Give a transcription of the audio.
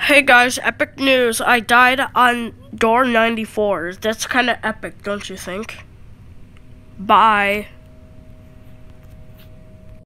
Hey guys, epic news. I died on door 94. That's kind of epic, don't you think? Bye.